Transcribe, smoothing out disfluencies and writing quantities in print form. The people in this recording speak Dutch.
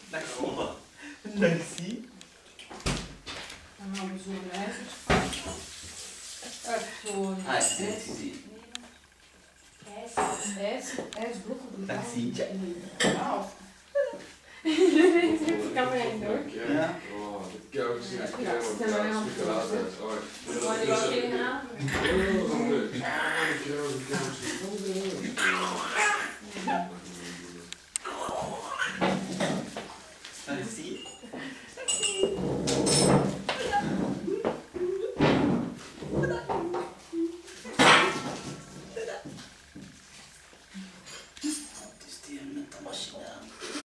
Merci. Dan gaan we zo blijven. Zo'n ijsblokken. Merci. Wauw. Ik kan me niet door. Ja. Oh, dit koud is. Ja, stel maar aan. Chocolade. Waar je wel tegenaan?